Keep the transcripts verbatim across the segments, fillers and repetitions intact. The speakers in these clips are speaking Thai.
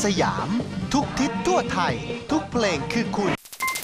สยามทุกทิศทั่วไทยทุกเพลงคือคุณ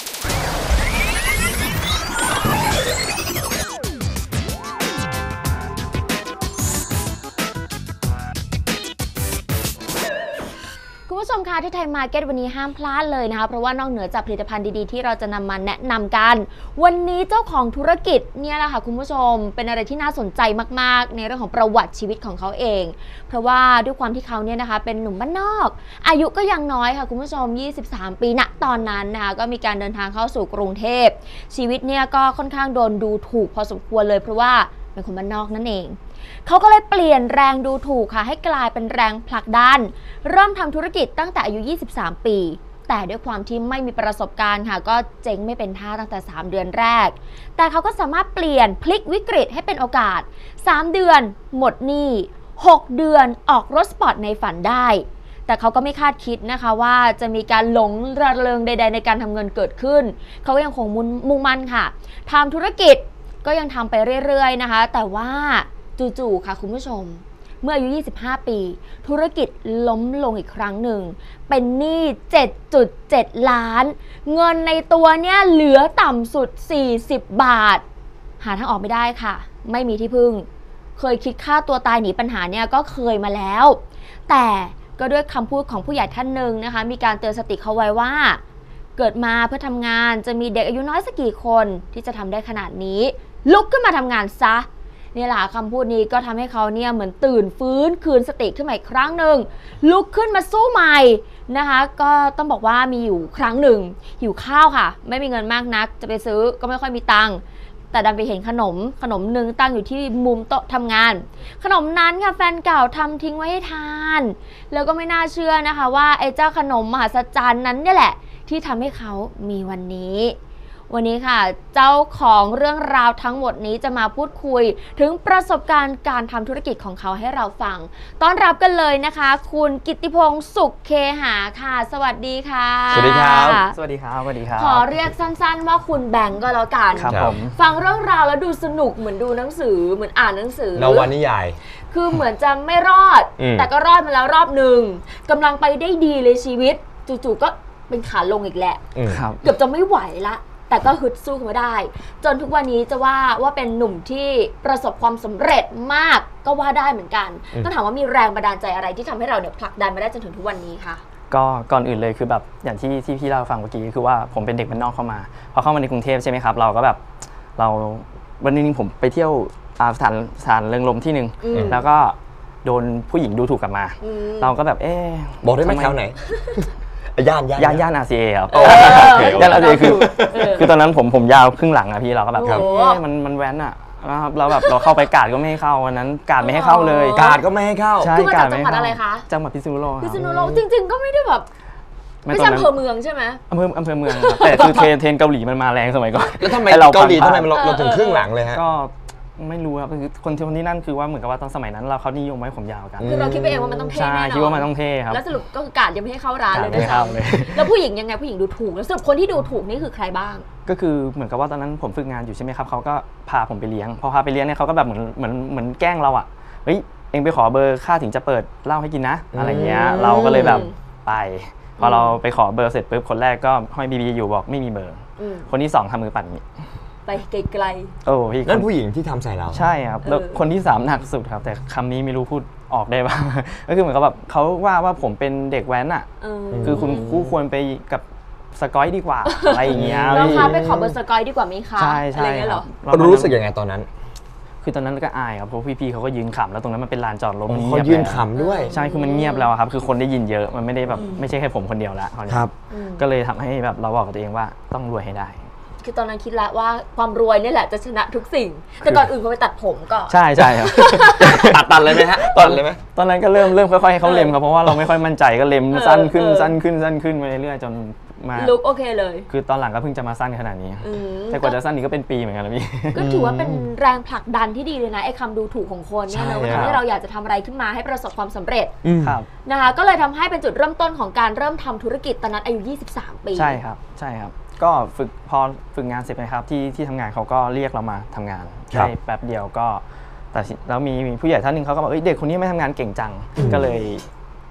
คุณผู้ชมคะที่ไทยมาร์เก็ตวันนี้ห้ามพลาดเลยนะคะเพราะว่านอกเหนือจากผลิตภัณฑ์ดีๆที่เราจะนำมาแนะนำกันวันนี้เจ้าของธุรกิจเนี่ยแหละค่ะคุณผู้ชมเป็นอะไรที่น่าสนใจมากๆในเรื่องของประวัติชีวิตของเขาเองเพราะว่าด้วยความที่เขาเนี่ยนะคะเป็นหนุ่มบ้านนอกอายุก็ยังน้อยค่ะคุณผู้ชมยี่สิบสามปีณตอนนั้นนะคะก็มีการเดินทางเข้าสู่กรุงเทพชีวิตเนี่ยก็ค่อนข้างโดนดูถูกพอสมควรเลยเพราะว่าเป็นคนบ้านนอกนั่นเองเขาก็เลยเปลี่ยนแรงดูถูกค่ะให้กลายเป็นแรงผลักดันเริ่มทำธุรกิจตั้งแต่อายุยี่สิบสามปีแต่ด้วยความที่ไม่มีประสบการณ์ค่ะก็เจ๊งไม่เป็นท่าตั้งแต่สามเดือนแรกแต่เขาก็สามารถเปลี่ยนพลิกวิกฤตให้เป็นโอกาสสามเดือนหมดหนี้หกเดือนออกรถสปอร์ตในฝันได้แต่เขาก็ไม่คาดคิดนะคะว่าจะมีการหลงระเริงใดๆในการทำเงินเกิดขึ้นเขาก็ยังคงมุ่งมั่นค่ะทำธุรกิจก็ยังทำไปเรื่อยๆนะคะแต่ว่าจู่ๆค่ะคุณผู้ชมเมื่ออายุยี่สิบห้าปีธุรกิจล้มลงอีกครั้งหนึ่งเป็นหนี้ เจ็ดจุดเจ็ด ล้านเงินในตัวเนี่ยเหลือต่ำสุดสี่สิบบาทหาทางออกไม่ได้ค่ะไม่มีที่พึ่งเคยคิดฆ่าตัวตายหนีปัญหาเนี่ยก็เคยมาแล้วแต่ก็ด้วยคำพูดของผู้ใหญ่ท่านหนึ่งนะคะมีการเตือนสติเขาไว้ว่าเกิดมาเพื่อทำงานจะมีเด็กอายุน้อยสักกี่คนที่จะทำได้ขนาดนี้ลุกขึ้นมาทำงานซะนี่แหละคำพูดนี้ก็ทำให้เขาเนี่ยเหมือนตื่นฟื้นคืนสติขึ้นมาอีกครั้งหนึ่งลุกขึ้นมาสู้ใหม่นะคะก็ต้องบอกว่ามีอยู่ครั้งหนึ่งหิวข้าวค่ะไม่มีเงินมากนักจะไปซื้อก็ไม่ค่อยมีตังค์แต่ดันไปเห็นขนมขนมหนึ่งตั้งอยู่ที่มุมโต๊ะทำงานขนมนั้นค่ะแฟนเก่าทำทิ้งไว้ให้ทานแล้วก็ไม่น่าเชื่อนะคะว่าไอ้เจ้าขนมมหัศจรรย์นั้นนี่แหละที่ทำให้เขามีวันนี้วันนี้ค่ะเจ้าของเรื่องราวทั้งหมดนี้จะมาพูดคุยถึงประสบการณ์การทำธุรกิจของเขาให้เราฟังต้อนรับกันเลยนะคะคุณกิตติพงษ์สุขเคหาค่ะสวัสดีค่ะสวัสดีครับสวัสดีครับสวัสดีครับขอเรียกสั้นๆว่าคุณแบงก์ก็แล้วกันครับผมฟังเรื่องราวแล้วดูสนุกเหมือนดูหนังสือเหมือนอ่านหนังสือนวนิยายคือเหมือนจะไม่รอดแต่ก็รอดมาแล้วรอบหนึ่งกำลังไปได้ดีเลยชีวิตจู่ๆก็เป็นขาลงอีกแหละเกือบจะไม่ไหวละแต่ก็ฮึดสู้มาได้จนทุกวันนี้จะว่าว่าเป็นหนุ่มที่ประสบความสำเร็จมากก็ว่าได้เหมือนกันต้องถามว่ามีแรงบันดาลใจอะไรที่ทำให้เราเนี่ยผลักดันมาได้จนถึงทุกวันนี้คะก็ก่อนอื่นเลยคือแบบอย่างที่ที่พี่เล่าฟังเมื่อกี้คือว่าผมเป็นเด็กบ้านนอกเข้ามาพอเข้ามาในกรุงเทพใช่ไหมครับเราก็แบบเราวันนึงผมไปเที่ยวสถานสถานเริงรมย์ที่หนึ่งแล้วก็โดนผู้หญิงดูถูกกลับมาเราก็แบบเอ๊ะบอกได้ไหมแถวไหนย่านย่านย่านย่านอาร์ซีเอครับย่านอาร์ซีเอคือคือตอนนั้นผมผมยาวครึ่งหลังอะพี่เราก็แบบเอ๊ะมันมันแว้นอะนะครับเราแบบเราเข้าไปกาดก็ไม่ให้เข้าวันนั้นกาดไม่ให้เข้าเลยกาดก็ไม่ให้เข้าใช่กาดไม่ให้เข้าจังหวัดอะไรคะจังหวัดพิษณุโลกพิษณุโลกจริงๆก็ไม่ได้แบบไม่ใช่อำเภอเมืองใช่ไหมอำเภออำเภอเมืองแต่คือเทรนเทรนเกาหลีมันมาแรงสมัยก่อนแล้วทำไมเกาหลีทำไมเราถึงครึ่งหลังเลยฮะก็ไม่รู้ครับคือคนที่นั่นคือว่าเหมือนกับว่าตอนสมัยนั้นเราเขานิยมไว้ผมยาวกันคือเราคิดไปเองว่ามันต้องเท่แน่นอนใช่คิดว่ามันต้องเท่ครับแล้วสรุปก็คือกาดยังไม่ให้เข้าร้านเลยด้วยซ้ำแล้วผู้หญิงยังไงผู้หญิงดูถูกแล้วสรุปคนที่ดูถูกนี่คือใครบ้างก็คือเหมือนกับว่าตอนนั้นผมฝึกงานอยู่ใช่ไหมครับเขาก็พาผมไปเลี้ยงพอพาไปเลี้ยงเนี่ยเขาก็แบบเหมือนเหมือนเหมือนแกล้งเราอ่ะเฮ้ยเองไปขอเบอร์ข้าถึงจะเปิดเหล้าให้กินนะอะไรเงี้ยเราก็เลยแบบไปพอเราไปขอเบอร์เสร็จปุ๊บคนแรกก็ห้อยบีบีอยู่บอกไม่มีเบอร์คนที่สองทำมือปั่นนี้ไปไกลๆโอ้พี่นั่นผู้หญิงที่ทำใส่เราใช่ครับแล้วคนที่สามหนักสุดครับแต่คำนี้ไม่รู้พูดออกได้ป่ะก็คือเหมือนกับแบบเขาว่าว่าผมเป็นเด็กแว้นอ่ะคือคุณคู่ควรไปกับสกอยดีกว่าอะไรอย่างเงี้ยเราคะไปขอเบอร์สกอยดีกว่าไหมคะใช่ใช่เหรอรู้สึกยังไงตอนนั้นคือตอนนั้นก็อายครับเพราะพี่ๆเขาก็ยืนขำแล้วตรงนั้นมันเป็นลานจอดรถเขายืนขำด้วยใช่คือมันเงียบแล้วครับคือคนได้ยินเยอะมันไม่ได้แบบไม่ใช่แค่ผมคนเดียวละครับก็เลยทำให้แบบเราบอกกับตัวเองว่าต้องรวยให้ได้คือตอนนั้นคิดแล้วว่าความรวยนี่แหละจะชนะทุกสิ่งแต่ก่อนอื่นเขาไปตัดผมก่อนใช่ใช่ครับตัดตัดเลยไหมฮะตัดเลยไหมตอนนั้นก็เริ่มเริ่มค่อยๆให้เขาเล็มครับเพราะว่าเราไม่ค่อยมั่นใจก็เล็มสั้นขึ้นสั้นขึ้นสั้นขึ้นไปเรื่อยๆจนมาลุคโอเคเลยคือตอนหลังก็เพิ่งจะมาสั้นขนาดนี้แต่กว่าจะสั้นนี่ก็เป็นปีเหมือนกันนะพี่ก็ถือว่าเป็นแรงผลักดันที่ดีเลยนะไอ้คำดูถูกของคนเนี่ยนะว่าทำให้เราอยากจะทำอะไรขึ้นมาให้ประสบความสำเร็จนะคะก็เลยทำให้เป็นจุดเริ่มต้นของการเริ่มทำธุรกิจตอนนั้นอายุยี่สิบสามปีใช่ครับใช่ครับก็ฝึกพอฝึกงานเสร็จนะครับที่ที่ทำงานเขาก็เรียกเรามาทำงานได้แป๊บเดียวก็แต่แล้วมีผู้ใหญ่ท่านหนึ่งเขาก็บอกเอ้ยเด็กคนนี้ไม่ทำงานเก่งจังก็เลย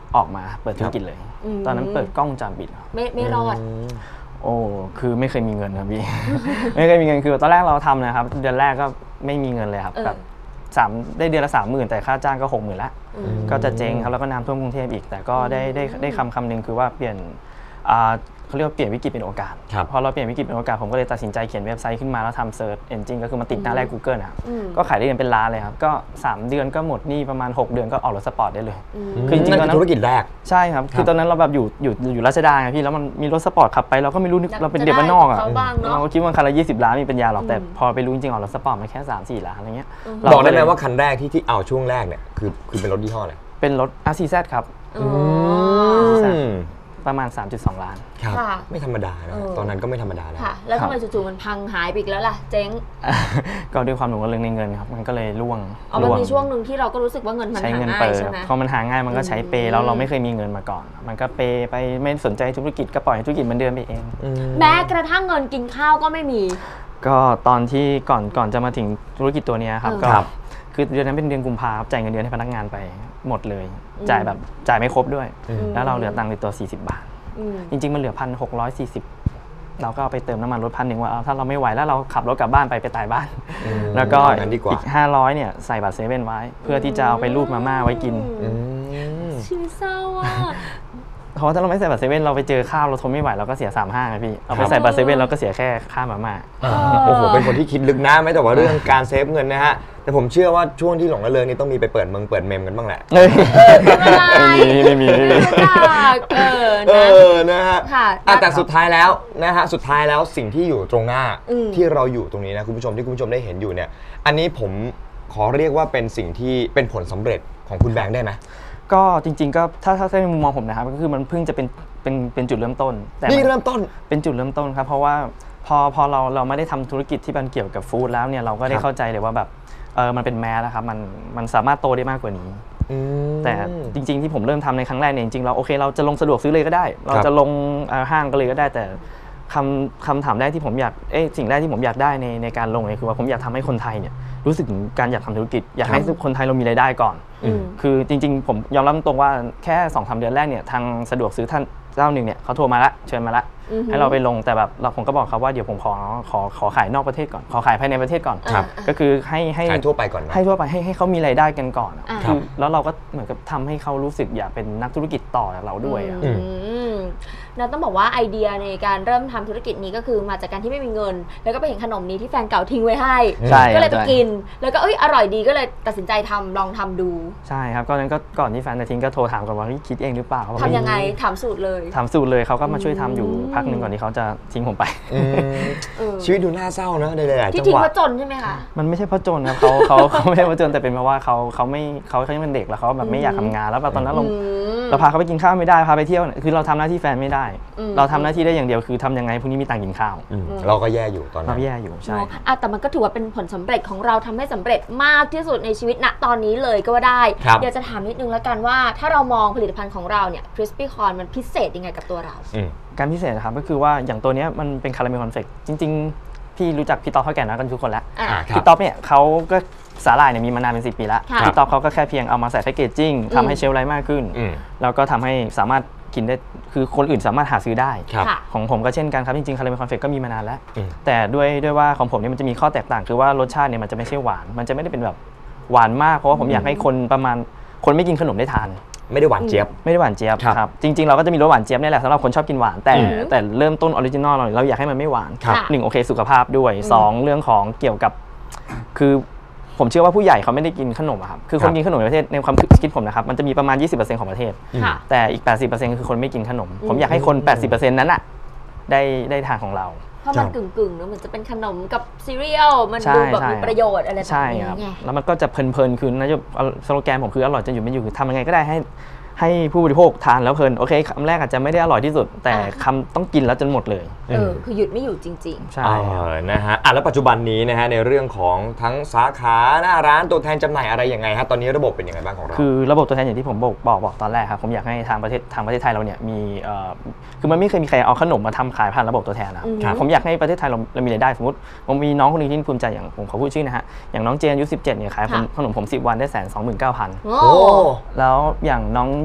ออกมาเปิดธุรกิจเลยอืมตอนนั้นเปิดกล้องวงจรปิดครับไม่ไม่รอดมโอ้คือไม่เคยมีเงินครับพี่ ไม่เคยมีเงินคือตอนแรกเราทำนะครับเดือนแรกก็ไม่มีเงินเลยครับเออแบบสามได้เดือนละสามหมื่นแต่ค่าจ้างก็หกหมื่นละอืมก็จะเจ๊งครับแล้วก็น้ำท่วมกรุงเทพอีก แต่ก็ได้ได้ได้คำคำหนึ่งคือว่าเปลี่ยนอ่าเขาเรียกว่าเปลี่ยนวิกฤตเป็นโอกาสครับพอเราเปลี่ยนวิกฤตเป็นโอกาสผมก็เลยตัดสินใจเขียนเว็บไซต์ขึ้นมาแล้วทำเซิร์ชเอนจินก็คือมาติดหน้าแรก Google นะครับอืมก็ขายได้เงินเป็นล้านเลยครับก็สามเดือนก็หมดหนี้ประมาณหกเดือนก็ออกรถสปอร์ตได้เลยอืมคือจริงๆนั่นคือธุรกิจแรกใช่ครับ คือตอนนั้นเราแบบอยู่อยู่อยู่รัชดาไงพี่ แล้วมันมีรถสปอร์ตขับไปเราก็ไม่รู้นึกอยากเราเป็นเด็กบ้านนอกอ่ะจะได้กับเขาบ้างเนอะเราก็คิดว่าคันละยี่สิบล้านมีปัญญาหรอก แต่อืมพอไปรู้จริงๆออกรถสปอร์ตมาแค่สามสี่ล้านอะไรเงี้ยอืมเรบอกได้ไหมเลยว่าคันแรกที่ที่เอาช่วงแรกเนี่ยคือคือเป็นรถยี่ห้ออะไรเป็นรถ อาร์ ซี แซด ครับอ๋ออืมประมาณ สามจุดสอง ล้านครับค่ะไม่ธรรมดานะเออตอนนั้นก็ไม่ธรรมดาแล้วค่ะ แล้วครัทำบไมจู่ๆมันพังหายไปอีกแล้วล่ะ เจ๊งก็ด้วยความหลงระเริงในเงินครับ มันก็เลยร่วงอ๋อมันร่วมีช่วงหนึ่งที่เราก็รู้สึกว่าเงินมันใช้หาเงินง่าเปยย์ใช่ไหมพอมันหาง่ายมันก็ใช้เปย์แล้วเราไม่เคยมีเงินมาก่อน มันก็เปย์ไปไม่สนใจธุรกิจก็ปล่อยให้ธุรกิจมันเดินไปเองแม้กระทั่งเงินกินข้าวก็ไม่มีก็ตอนที่ก่อนก่อนจะมาถึงธุรกิจตัวเนี้ยครับเออก็ครับคือเดือนนั้นเป็นเดือนกุมภาพันธ์จ่ายเงินเดือนให้พนักงานไปหมดเลยอืมจ่ายแบบจ่ายไม่ครบด้วยอืมแล้วเราเหลือตังค์ในตัวสี่สิบบาทอืมจริงๆมันเหลือพันหกร้อยสี่สิบเราก็เอาไปเติมน้ำมันรถพันหนึ่งว่าเอาถ้าเราไม่ไหวแล้วเราขับรถกลับบ้านไปไปตายบ้านอืมแล้วก็งั้นดีกว่าอีกห้าร้อยเนี่ยใส่บัตรเซเว่นไว้ เพื่อที่จะเอาไปรูดมาม่าไว้กินอืมชีวิตเศร้าอ่ะเพราะถ้าเราไม่ใส่บัตรเซเว่นเราไปเจอข้าวเราทนไม่ไหวเราก็เสียสามห้าไงพี่เอาไปครับใส่บัตรเซเว่นเราก็เสียแค่ค่ามาม่าโอ้โห เป็นคนที่คิดลึกนะไม่แต่ว่าเรื่องการเซฟเงินนะฮะ แต่ผมเชื่อว่าช่วงที่หลงระเริงนี่ต้องมีไปเปิดเมืองเปิดเมมกันบ้างแหละเฮ้ยอะไรไม่มีไม่มีไม่มีไม่รู้จักเออเอนะอ นะฮะค่ะอ่ะแต่สุดท้ายแล้วนะฮะ สุดท้ายแล้วสิ่งที่อยู่ตรงหน้าอืมที่เราอยู่ตรงนี้นะคุณผู้ชมที่คุณผู้ชมได้เห็นอยู่เนี่ย อันนี้ผมขอเรียกว่าเป็นสิ่งที่เป็นผลสำเร็จของคุณแบงค์ได้ไหมก็จริงๆก็ถ้าถ้าในมุมมองผมนะครับก็คือมันเพิ่งจะเป็นเป็นเป็นจุดเริ่มต้นแต่นี่มันเริ่มต้นเป็นจุดเริ่มต้นครับเพราะว่าพอพอเราเราไม่ได้ทำธุรกิจที่มันเกี่ยวกับฟู้ดแล้วเนี่ยเราก็ได้ครับเข้าใจเลยว่าแบบเออมันเป็นแมสแล้วครับมันมันสามารถโตได้มากกว่านี้อืมแต่จริงๆที่ผมเริ่มทำในครั้งแรกเนี่ยจริงๆเราโอเคเราจะลงสะดวกซื้อเลยก็ได้ เราจะลงเอ่อห้างก็เลยก็ได้แต่คำคำถามแรกที่ผมอยากเอ้ยสิ่งแรกที่ผมอยากได้ในในการลงเนี่ยคือว่าผมอยากทำให้คนไทยเนี่ยรู้สึกถึงการอยากทำธุรกิจอยากให้คนไทยเรามีรายได้ก่อนอืมคือจริงๆผมยอมรับตรงว่าแค่สองสามเดือนแรกเนี่ยทางสะดวกซื้อท่านเจ้าหนึ่งเนี่ยเขาโทรมาละเชิญมาละอือฮึให้เราไปลงแต่แบบเราผมก็บอกเขาว่าเดี๋ยวผมขอขอขอขายนอกประเทศก่อนขอขายภายในประเทศก่อนครับก็คือให้ให้ขายทั่วไปก่อนนะให้ทั่วไปให้ให้เขามีรายได้กันก่อนอะอ่าคือแล้วเราก็เหมือนกับทำให้เขารู้สึกอยากเป็นนักธุรกิจต่อจากเราด้วยอะอืมเราต้องบอกว่าไอเดียในการเริ่มทำธุรกิจนี้ก็คือมาจากการที่ไม่มีเงิน แล้วก็ไปเห็นขนมนี้ที่แฟนเก่าทิ้งไว้ให้ใช่ก็เลยไปใช่กิน แล้วก็เอ้ยอร่อยดีก็เลยตัดสินใจทำลองทำดูใช่ครับก็นั้นก็ก่อนที่แฟนจะทิ้งก็โทรถามก่อนว่าเฮ้ยคิดเองหรือเปล่าเขาบอกทำยังไงถามสูตรเลยถามสูตรเลยเขาก็มาช่วยทำอยู่อืมพักหนึ่งก่อนที่เขาจะทิ้งผมไปอืมเออชีวิตดูน่าเศร้าเนอะในหลายๆที่จังทิ้หงวะเพราะจนใช่ไหมคะมันไม่ใช่เพราะจนครับเขาเขาเขาไม่ใช่เพราะจนแต่เป็นเพราะว่าเขาเขาไม่เขาเขายังเป็นเด็กแล้วเขาแบบไม่อยากทำงานแล้วแบบตอนนั้นเราอืมเราพาเขาไปกินข้าวไม่ได้พาไปเที่ยวเนี่ยคือเราทำหน้าที่แฟนไม่ได้อืมเราทำหน้าที่ได้อย่างเดียวคือทำยังไงพรุ่งนี้มีตังค์กินข้าวอืมเราก็แย่อยู่ตอนนั้เรานแย่อยู่ใช่เนอะอ่ะแต่มันก็ถือว่าเป็นผลสำเร็จของเราทำให้สำเร็จมากที่สุดในชีวิตณตอนนี้เลยก็ว่าได้ครับเดี๋ยวจะถามนิดนึงแล้วกันว่า ถ้าเรามองผลิตภัณฑ์ของเราเนี่ย Crispy Corn มันพิเศษยังไงกับตัวเราอืมการพิเศษนะครับก็คือว่าอย่างตัวเนี้ยมันเป็นคาราเมลคอนเฟกจริงๆพี่รู้จักพี่ต๊อกเท่าแก่นะกันทุกคนแล้วอ่ะอ่าครับพี่ต๊อกเนี่ยเขาก็สาหร่ายเนี่ยมีมานานเป็นสิบปีแล้วค่ะพี่ต๊อกเขาก็แค่เพียงเอามาใส่แพคเกจจิ้งทำให้เชลฟ์ไลท์มากขึ้นอืมแล้วก็ทำให้สามารถกินได้คือคนอื่นสามารถหาซื้อได้ครับค่ะของผมก็เช่นกันครับจริงๆคาราเมลคอนเฟกก็มีมานานแล้วอืมแต่ด้วยด้วยว่าของผมเนี่ยมันจะมีข้อแตกต่างคือว่ารสชาติเนี่ยมันจะไม่ใช่หวาน มันจะไม่ได้เป็นแบบหวานมากเพราะว่าผมอยากให้คนประมาณคนไม่กินขนมได้ทานไม่ได้หวานเจี๊ยบไม่ได้หวานเจี๊ยบครับครับจริงๆเราก็จะมีรสหวานเจี๊ยบนี่แหละสำหรับคนชอบกินหวานแต่อืมแต่เริ่มต้นออริจินอลเราเราอยากให้มันไม่หวานครับหนึ่งโอเคสุขภาพด้วยสองเรื่องของเกี่ยวกับคือผมเชื่อว่าผู้ใหญ่เขาไม่ได้กินขนมอะครับคือคนกินขนมในประเทศในความคิดผมนะครับมันจะมีประมาณ ยี่สิบเปอร์เซ็นต์ ของประเทศค่ะแต่อีก แปดสิบเปอร์เซ็นต์ คือคนไม่กินขนมอืมผมอยากให้คน แปดสิบเปอร์เซ็นต์ นั้นอะได้ได้ทานของเราเพราะมันกึ่งๆเนอะเหมือนจะเป็นขนมกับซีเรียลมันใช่ดูแบบใช่มีประโยชน์อะไรแบบใช่นี้ครับไงแล้วมันก็จะเพลินๆ คือนะจะสโลแกนผมคืออร่อยจะอยู่ไม่อยู่คือทำยังไงก็ได้ให้ให้ผู้บริโภคทานแล้วเพลิน โอเคคำแรกอาจจะไม่ได้อร่อยที่สุด แต่อ่าคำต้องกินแล้วจนหมดเลยเออคือหยุดไม่อยู่จริงใช่เออนะฮะอ่ะแล้วปัจจุบันนี้นะฮะในเรื่องของทั้งสาขาหน้าร้านตัวแทนจำหน่ายอะไรยังไงฮะตอนนี้ระบบเป็นยังไงบ้างของเราคือระบบตัวแทนอย่างที่ผมบอกบอกบอกตอนแรกครับผมอยากให้ทางประเทศทางประเทศไทยเราเนี่ยมีเอ่อคือมันไม่เคยมีใครเอาขนมมาทำขายผ่านระบบตัวแทนนะครับอืมครับผมอยากให้ประเทศไทยเราเรามีรายได้สมมติผมมีน้องคนหนึงที่ภูมิใจอย่างผมขอพูดชื่อนะฮะอย่างน้องเจนอายุสิบเจ็ดเนี่ยขายผมค่ะขนมผมสิบวันได้แสนสองหมื่นเก้าพันๆ โอ้โอ้แล้วอย่างน้อง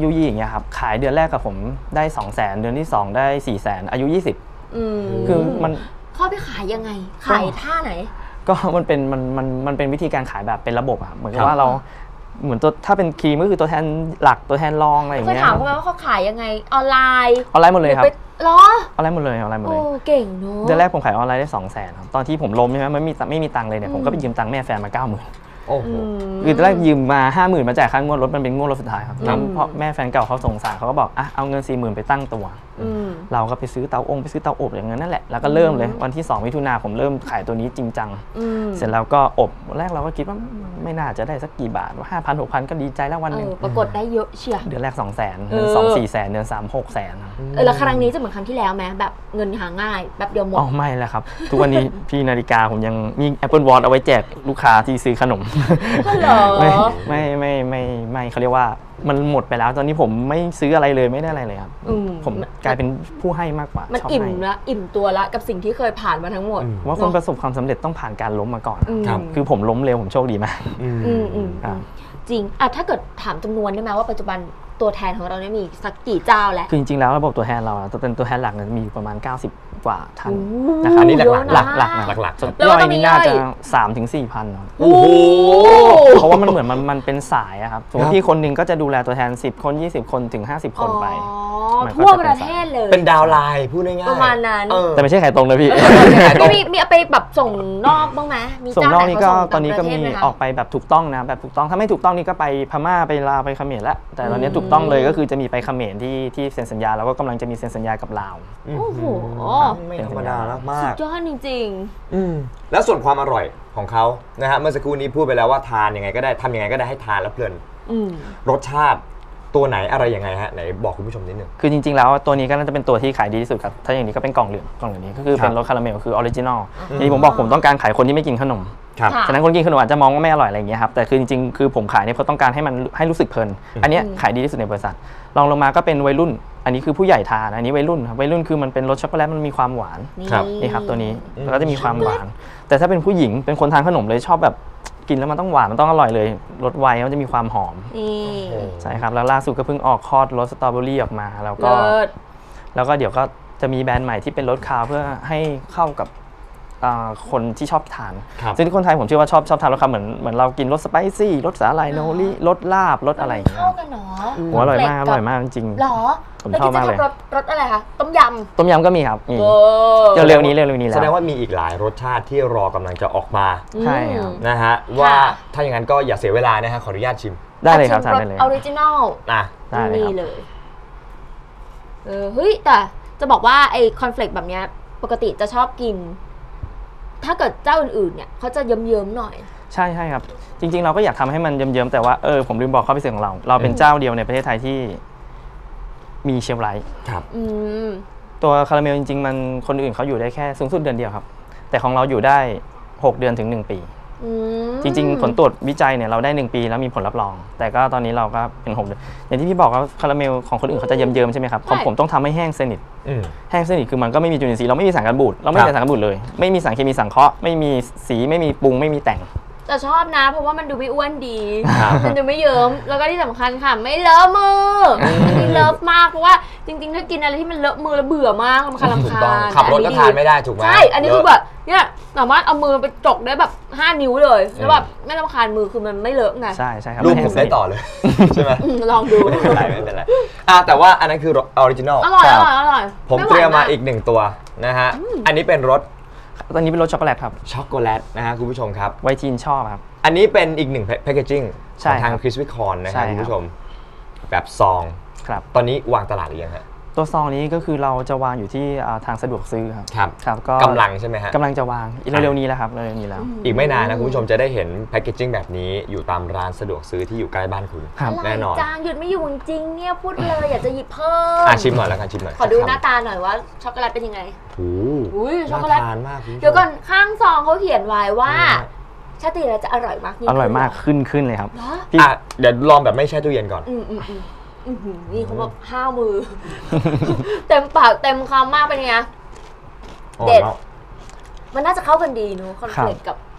ยุยี่อย่างเงี้ยครับขายเดือนแรกกับผมได้สองแสนเดือนที่สองได้สี่แสนอายุยี่สิบอืมคือมันเข้าไปขายยังไงขายท่าไหนก็มันเป็นมันมันมันเป็นวิธีการขายแบบเป็นระบบอะเหมือนกับว่าเราเหมือนตัวถ้าเป็นครีมก็คือตัวแทนหลักตัวแทนรองอะไรอย่างเงี้ยเคยถามเขาไหมว่าเขาขายยังไงออนไลน์ออนไลน์หมดเลยครับหรอออนไลน์หมดเลยออนไลน์หมดเลยโอ้เก่งเนาะเดือนแรกผมขายออนไลน์ได้สองแสนครับตอนที่ผมล้มใช่ไหมมันมีไม่มีตังค์เลยเนี่ยผมก็ไปยืมตังค์แม่แฟนมาเก้าหมื่นโอ้โหคือตอนแรกยืมมาห้าหมื่นมาจ่ายค่างวดรถมันเป็นงวดรถสุดท้ายครับแล้วพอแม่แฟนเก่าเขาสงสารเขาก็บอกอ่ะเอาเงินสี่หมื่นไปตั้งตัวเราก็ไปซื้อเตาองไปซื้อเตาอบอย่างเงี้ยนั่นแหละแล้วก็เริ่มเลยวันที่สองมิถุนาผมเริ่มขายตัวนี้จริงจังเสร็จแล้วก็อบแรกเราก็คิดว่าไม่น่าจะได้สักกี่บาทว่าห้าพันหกพันก็ดีใจแล้ววันนึงปรากฏได้เยอะเชียเดือนแรกสองแสนเดือนสองสี่แสนเดือนสามหกแสนเออแล้วครั้งนี้จะเหมือนครั้งที่แล้วไหมแบบเงินหาง่ายแบบเดียวหมดอ๋อไม่แล้วครับทุกวันนี้พี่นาฬิกาผมยังมี Apple Watch เอาไว้แจกลูกค้าที่ซื้อขนมไม่ไม่ไม่ไม่ไม่เขาเรียกว่ามันหมดไปแล้วตอนนี้ผมไม่ซื้ออะไรเลยไม่ได้อะไรเลยครับผมกลายเป็นผู้ให้มากกว่ามันอิ่มละอิ่มตัวละกับสิ่งที่เคยผ่านมาทั้งหมดว่าคนประสบความสำเร็จต้องผ่านการล้มมาก่อนคือผมล้มเร็วผมโชคดีมากจริงอ่ะถ้าเกิดถามจำนวนได้ไหมว่าปัจจุบันตัวแทนของเราเนี่ยมีสักกี่เจ้าแล้วคือจริงๆแล้วระบบตัวแทนเราตัวเป็นตัวแทนหลักมีอยู่ประมาณเก้าสิบกว่าท่านนะครับอันนี้หลักหลักหลักหลักหลักย่อยนี่น่าจะสามถึงสี่พันโอ้โหเพราะว่ามันเหมือนมันมันเป็นสายอะครับสมมติพี่คนหนึ่งก็จะดูแลตัวแทนสิบคนยี่สิบคนถึงห้าสิบคนไปทั่วประเทศเลยเป็นดาวไลน์พูดง่ายๆประมาณนั้นแต่ไม่ใช่ขายตรงเลยพี่มีมีไปแบบส่งนอกบ้างไหมมีส่งนอกนี่ก็ตอนนี้ก็มีออกไปแบบถูกต้องนะแบบถูกต้องถ้าไม่ถูกต้องนี่ก็ไปพม่าไปลาวไปเขมรแล้วแต่ตอนนี้ถูกต้องเลยก็คือจะมีไปเขมรที่ที่เซ็นสัญญาแล้วก็กำลังจะมีเซ็นสัญญากับลาวโอ้โหไม่ธรรมดามากสุดยอดจริงๆแล้วส่วนความอร่อยของเขานะฮะเมื่อสักครู่นี้พูดไปแล้วว่าทานยังไงก็ได้ทำยังไงก็ได้ให้ทานแล้วเพลินรสชาติตัวไหนอะไรยังไงฮะไหนบอกคุณผู้ชมนิดนึงคือจริงๆแล้วตัวนี้ก็น่าจะเป็นตัวที่ขายดีที่สุดครับถ้าอย่างนี้ก็เป็นกล่องเหลืองกล่องเหลืองนี้ก็คือเป็นรสคาราเมลคือออริจินอลทีนี้ผมบอกผมต้องการขายคนที่ไม่กินขนมฉะนั้นคนกินขนมอาจจะมองว่าไม่อร่อยอะไรอย่างเงี้ยครับแต่คือจริงๆคือผมขายเนี่ยเพราะต้องการให้มันให้รู้สึกเพลินอันนี้ขายดีที่สุดในบริษัทลองลงมาก็เป็นวัยรุ่นอันนี้คือผู้ใหญ่ทานอันนี้วัยรุ่นครับวัยรุ่นคือมันเป็นรสช็อกโกแลตมันมีความหวานนี่ครับตัวนี้แล้วก็จะมีความหวานแต่ถ้าเป็นผู้หญิงเป็นคนทานขนมเลยชอบแบบกินแล้วมันต้องหวานมันต้องอร่อยเลยรสไวน์มันจะมีความหอมใช่ครับแล้วล่าสุดก็เพิ่งออกคอร์สรสสตรอเบอรี่ออกมาแล้วก็แล้วก็เดี๋ยวก็จะมีแบรนด์ใหม่ที่เป็นรสคาวเพื่อให้เข้ากับคนที่ชอบทานซึ่งคนไทยผมเชื่อว่าชอบชอบทานรสคาวเหมือนเหมือนเรากินรสสไปซี่รสสาหร่ายโนริรสลาบรสอะไรอย่างเงี้ยเข้ากันเหรอหัวอร่อยมากอร่อยมากจริงหรอผมชอบมากเลยรสรสอะไรคะต้มยำต้มยำก็มีครับเร็วๆนี้เร็วๆนี้แล้วแสดงว่ามีอีกหลายรสชาติที่รอกำลังจะออกมาใช่ครับนะฮะว่าถ้าอย่างนั้นก็อย่าเสียเวลานะฮะขออนุญาตชิมได้เลยครับทานได้เลยออริจินอลนะได้เลยเออเฮ้ยแต่จะบอกว่าไอ้คอนเฟลกต์แบบเนี้ยปกติจะชอบกินถ้าเกิดเจ้าอื่นๆเนี่ยเขาจะเยิ้มๆหน่อยใช่ใช่ครับจริงๆเราก็อยากทำให้มันเยิ้มๆแต่ว่าเออผมลืมบอกข้อพิเศษของเราเราเป็นเจ้าเดียวในประเทศไทยที่มีเชลฟ์ไลท์ครับตัวคาราเมลจริงๆมันคนอื่นเขาอยู่ได้แค่สูงสุดเดือนเดียวครับแต่ของเราอยู่ได้หกเดือนถึงหนึ่งปีจริงๆผลตรวจวิจัยเนี่ยเราได้หนึ่งปีแล้วมีผลรับรองแต่ก็ตอนนี้เราก็เป็นหกเดือนอย่างที่พี่บอกว่าคาราเมลของคนอื่นเขาจะเยิ้มๆใช่ไหมครับของผมต้องทำให้แห้งสนิทแห้งสนิทคือมันก็ไม่มีจุลินทรีย์เราไม่มีสารกันบูดเราไม่มีสารกันบูดเลยไม่มีสารเคมีสังเคราะห์ไม่มีสีไม่มีปรุงไม่มีแต่งแต่ชอบนะเพราะว่ามันดูไม่อ้วนดีมันดูไม่เยิ้มแล้วก็ที่สำคัญค่ะไม่เลอะมืออันนี้เลิฟมากเพราะว่าจริงๆถ้ากินอะไรที่มันเลอะมือแล้วเบื่อมากรำคาญรำคาญขับรถก็ทานไม่ได้ถูกไหมใช่อันนี้คือแบบเนี่ยสามารถเอามือไปจกได้แบบห้านิ้วเลยแล้วแบบไม่รำคาญมือคือมันไม่เลอะไงใช่ใช่ครับรูปผมได้ต่อเลยใช่ไหมลองดูไม่เป็นไรไม่เป็นไรอ่าแต่ว่าอันนั้นคือออริจินอลอร่อยอร่อยอร่อยผมเตรียมมาอีกหนึ่งตัวนะฮะอันนี้เป็นรสตอนนี้เป็นรสช็อกโกแลตครับช็อกโกแลตนะฮะคุณผู้ชมครับไวทีนชอบครับอันนี้เป็นอีกหนึ่งแพคเกจิ้งของทางคริสปี้คอร์นนะครับคุณผู้ชมแบบซองครับตอนนี้วางตลาดหรือยังฮะตัวซองนี้ก็คือเราจะวางอยู่ที่ทางสะดวกซื้อครับครับครับก็กำลังใช่ไหมฮะกำลังจะวางเร็วๆนี้แล้วครับเร็วๆนี้แล้วอีกไม่นานนะคุณผู้ชมจะได้เห็นแพคเกจิ้งแบบนี้อยู่ตามร้านสะดวกซื้อที่อยู่ใกล้บ้านคุณแน่นอนจางหยุดไม่อยู่จริงเนี่ยพูดเลยอยากจะหยิบเพิ่มอ่ะชิมหน่อยแล้วกันชิมหน่อยขอดูหน้าตาหน่อยว่าช็อกโกแลตเป็นยังไงโอ้โหช็อกโกแลตทานมากเดี๋ยวก่อนข้างซองเขาเขียนไว้ว่าชาติเราจะอร่อยมากอร่อยมากขึ้นขึ้นเลยครับอ่ะเดี๋ยวลองแบบไม่แช่ตู้เย็นก่อนอืมอืมอืมนี่เขาแบบห้ามือเต็มปากเต็มคำมากเป็นไงเด็ดมันน่าจะเข้ากันดีเนาะคอนเฟลกกับช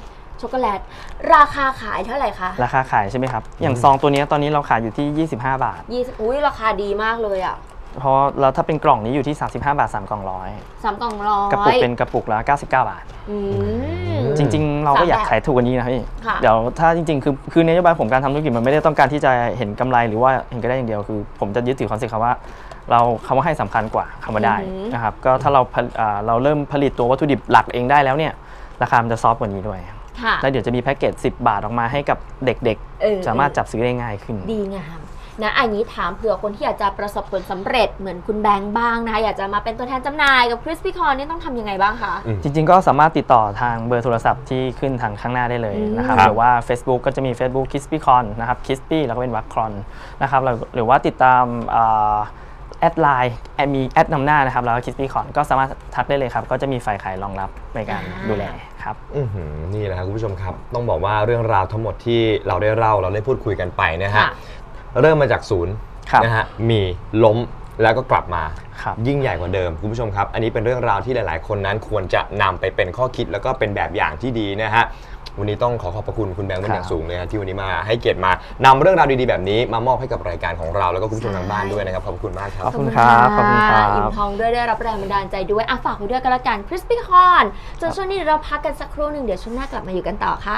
ช็อกโกแลตราคาขายเท่าไหร่คะราคาขายใช่ไหมครับอย่างซองตัวนี้ตอนนี้เราขายอยู่ที่ ยี่สิบห้า บาทยี่สิบอุ้ยราคาดีมากเลยอ่ะเพราะเราถ้าเป็นกล่องนี้อยู่ที่ สามสิบห้า บาทสามกล่องร้อยสามกล่องร้อยกระปุกเป็นกระปุกละเก้าสิบเก้า บาทจริงๆเราก็อยากขายถูกกว่านี้นะพี่เดี๋ยวถ้าจริงๆคือคือนโยบายผมการทำธุรกิจมันไม่ได้ต้องการที่จะเห็นกำไรหรือว่าเห็นก็ได้อย่างเดียวคือผมจะยึดถือคอนเซ็ปต์คำว่าเราคำว่าให้สำคัญกว่าคำว่าได้นะครับก็ถ้าเราเราเริ่มผลิตตัววัตถุดิบหลักเองได้แล้วเนี่ยราคามันจะซอฟต์กว่านี้ด้วยแล้วเดี๋ยวจะมีแพ็กเกจสิบบาทออกมาให้กับเด็กๆสามารถจับซื้อได้ง่ายขึ้นดีงามนะอันนี้ถามเผื่อคนที่อยากจะประสบผลสำเร็จเหมือนคุณแบงค์บ้างนะคะอยากจะมาเป็นตัวแทนจำหน่ายกับ Crispy Corn นี่ต้องทำยังไงบ้างคะจริงๆก็สามารถติดต่อทางเบอร์โทรศัพท์ที่ขึ้นทางข้างหน้าได้เลยนะครับหรือว่า Facebook ก็จะมี Facebook Crispy Corn นะครับ Crispy แล้วก็เป็นวักคอนนะครับหรือว่าติดตามแอดไลน์มีแอดนำหน้านะครับแล้วก็ Crispy Corn ก็สามารถทักได้เลยครับก็จะมีฝ่ายขายรองรับในการดูแลครับนี่แหละครับคุณผู้ชมครับต้องบอกว่าเรื่องราวทั้งหมดที่เราได้เล่าเราได้พูดคุยกันไปนะฮะเริ่มมาจากศูนย์นะฮะมีล้มแล้วก็กลับมายิ่งใหญ่กว่าเดิมคุณผู้ชมครับอันนี้เป็นเรื่องราวที่หลายๆคนนั้นควรจะนำไปเป็นข้อคิดแล้วก็เป็นแบบอย่างที่ดีนะฮะวันนี้ต้องขอขอบพระคุณคุณแบงค์เป็นอย่างสูงเลยนะที่วันนี้มาให้เกียรติมานำเรื่องราวดีๆแบบนี้มามอบให้กับรายการของเราแล้วก็คุณผู้ชมทางบ้านด้วยนะครับขอบคุณมากครับขอบคุณครับขอบคุณครับอิ่มท้องด้วยได้รับแรงบันดาลใจด้วยอ่ะฝากไว้ด้วยกันละกัน Crispy Corn จนช่วงนี้เราพักกันสักครู่หนึ่งเดี๋ยวช่วงหน้ากลับมาอยู่กันต่อค่ะ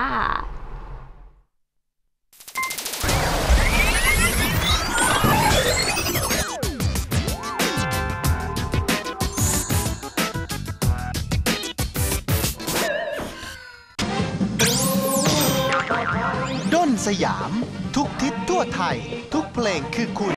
ด้นสยามทุกทิศทั่วไทยทุกเพลงคือคุณ